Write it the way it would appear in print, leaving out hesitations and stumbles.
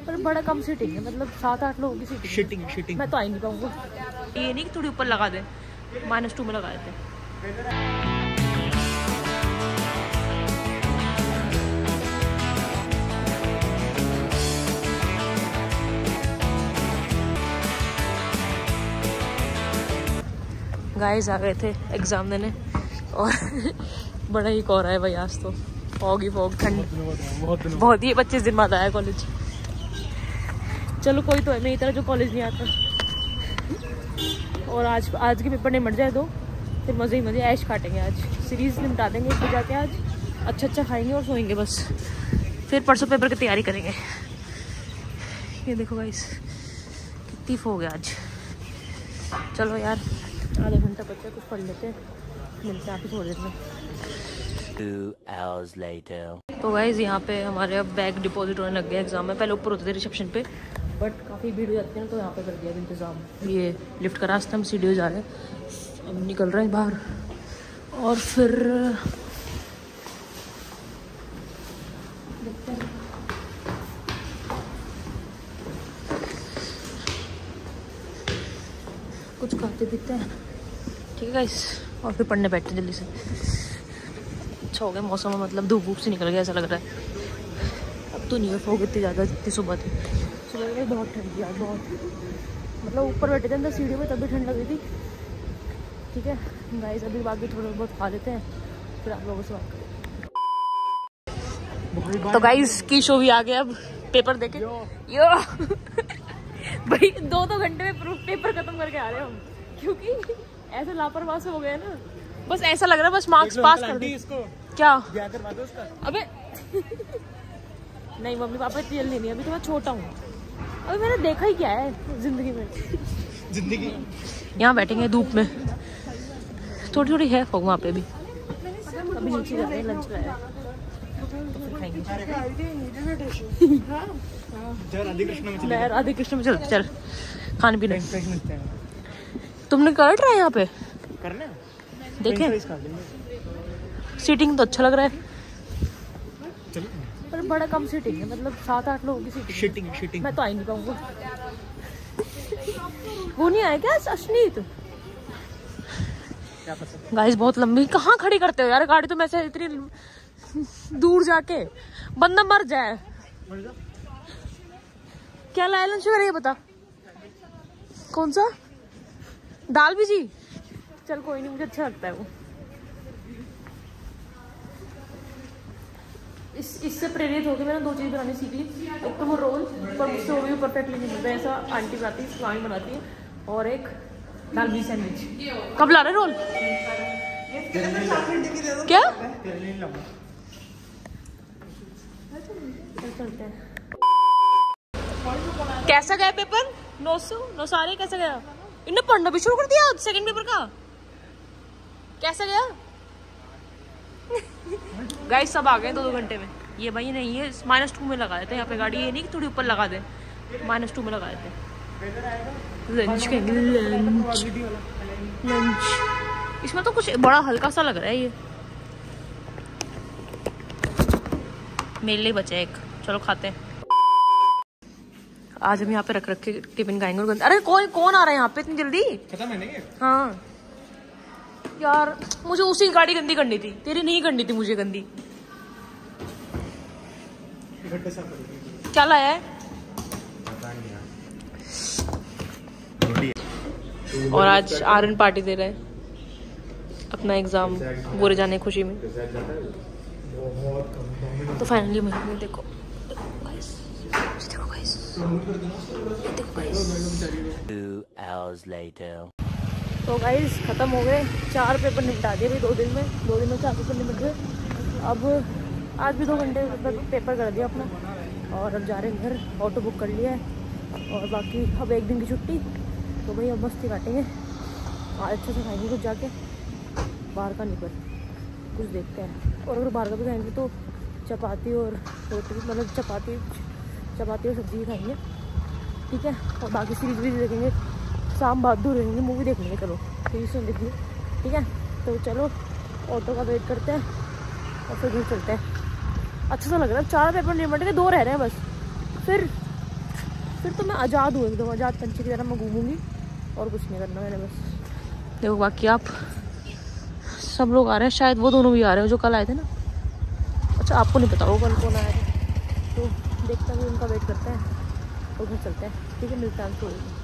पर बड़ा कम सीटिंग है, मतलब 7-8 लोगों की सीटिंग शिटिंग मैं तो आ ही नहीं पाऊंगा। ये नहीं कि थोड़ी ऊपर लगा दे, -2 में लगा देते हैं। गाइस आ गए थे एग्जाम देने और बड़ा ही कोहरा है भाई आज तो, फॉग ही फॉग, ठंड बहुत ही 25 दिन बाद आया कॉलेज। चलो कोई तो है मेरी तरह जो कॉलेज नहीं आता। और आज के पेपर निपट जाए तो फिर मज़े ही मज़े, ऐश काटेंगे आज, सीरीज निपटा देंगे फिर जाके आज अच्छा खाएंगे और सोएंगे बस। फिर परसों पेपर की तैयारी करेंगे। ये देखो गाइस कितनी फॉग है आज। चलो यार आधा घंटा बच्चा कुछ पढ़ लेते हैं, मिलते हैं आपकी थोड़ी देर में। 2 hours later। तो गाइस यहाँ पे हमारे अब बैग डिपॉजिट होने लग गया एग्जाम में। पहले ऊपर होते थे रिसेप्शन पे, बट काफ़ी भीड़ हो जाती है ना, तो यहाँ पे कर दिया इंतज़ाम। ये लिफ्ट का रास्ता, हम सीढ़ी जा रहे हैं, अब निकल रहे हैं बाहर और फिर देखते हैं। कुछ खाते पीते हैं, ठीक है गाइस, और फिर पढ़ने बैठते जल्दी से। अच्छा हो गया मौसम में, मतलब धूप से निकल गया ऐसा लग रहा है। अब तो नहीं है फॉग इतनी ज़्यादा जितनी सुबह थी। सुबह में बहुत ठंड थी आज, बहुत, मतलब ऊपर बैठे थे अंदर सीढ़ी में तब भी ठंड लग रही थी। ठीक है गाइस, अभी बाकी थोड़ा बहुत खा लेते हैं फिर आप लोगों से बात करें। तो गाइस की शो भी आ गया, अब पेपर देखे यो भाई 2-2 घंटे में पेपर खत्म करके आ रहे हैं हम, क्योंकि ऐसे लापरवाह से हो गए ना, बस ऐसा लग रहा है बस मार्क्स पास कर दे। क्या करवा दो उसका? अबे नहीं मम्मी पापा इतनी जल्दी नहीं, अभी तो मैं छोटा हूँ, अभी मैंने देखा ही क्या है जिंदगी में। यहाँ बैठेंगे धूप में, थोड़ी थोड़ी है फॉग वहाँ पे भी। अभी नीचे जा रहे हैं, लंच लाया राधे कृष्ण में चलते, चल खाने पीने। तुमने कर रहा है यहाँ पे करना, देखें सीटिंग तो अच्छा लग रहा है, पर बड़ा कम सीटिंग है, मतलब 7-8 लोगों की सीटिंग मैं तो आ ही नहीं पाऊंगा। वो नहीं आया क्या अश्नीत? गाइस बहुत लंबी, कहाँ खड़ी करते हो यार गाड़ी, तो मैं से इतनी दूर जाके बंदा मर जाए। क्या लाया लंच में, ये बता कौन सा? दाल भी जी, चल कोई नहीं, मुझे अच्छा लगता है वो। इससे प्रेरित होकर मैंने 2 चीज़ बनानी सीख ली, एक तो वो रोल, पर मुझसे वो भी परफेक्टली नहीं बनता, ऐसा आंटी बनाती है, स्वामी बनाती है, और एक दाल भी सैंडविच। कब ला रहे रोल? क्या चलते हैं। कैसा गया पेपर? 900 सारे कैसा गया? इन्होंने पढ़ना भी शुरू कर दिया सेकंड पेपर का, कैसा गया? गाइस सब आ गए 2-2 घंटे में। ये भाई नहीं, ये -2 में लगा देते हैं यहाँ पे गाड़ी, ये नहीं कि थोड़ी ऊपर लगा दे, -2 में लगा देते हैं। लंच करेंगे, लंच इसमें तो कुछ बड़ा हल्का सा लग रहा है। ये मेरे लिए बचा एक, चलो खाते हैं। आज हम यहाँ पे रख के टिफिन खाएंगे और अरे कौन आ रहा है यहाँ पे इतनी जल्दी? खत्म है नहीं? हाँ यार मुझे उसी गाड़ी गंदी करनी थी, तेरी नहीं करनी थी मुझे गंदी। क्या लाया है? और आज आर्यन पार्टी दे रहे हैं अपना एग्जाम पूरे जाने की खुशी में। तो फाइनली मैं देखो गाइस, 2 hours later। तो गाइस ख़त्म हो गए, 4 पेपर निपटा दिए 2 दिन में, 2 दिन में 4 पेपर निपट गए। अब आज भी 2 घंटे पेपर कर दिया अपना, और अब जा रहे हैं घर, ऑटो बुक कर लिया है, और बाकी अब 1 दिन की छुट्टी। तो भाई अब मस्ती काटेंगे, आज अच्छे से खाएंगे कुछ जाके, बाहर का नहीं पर कुछ देखते हैं। और अगर बाहर का भी खाएंगे तो चपाती और रोटी, मतलब चपाती और सब्जी खाएंगे, ठीक है। और बाकी सीरीज भी देखेंगे, शाम बहादुर रहेंगे, मूवी देख लेंगे, चलो सीरीज सुन देखिए, ठीक है। तो चलो ऑटो का वेट करते हैं और फिर घर चलते हैं। अच्छा सा लग रहा है, 4 पेपर निपट के 2 रह रहे हैं बस, फिर फिर तो मैं आज़ाद हूँ, एकदम आज़ाद पंछी की तरह मैं घूमूंगी और कुछ नहीं करना मैंने बस। देखो बाकी आप सब लोग आ रहे हैं, शायद वो दोनों भी आ रहे हैं जो कल आए थे ना। अच्छा आपको नहीं पता वो कल कौन आया था, तो देखते हैं उनका वेट करते हैं और घर चलते हैं। ठीक है, मिलते हैं थोड़ी।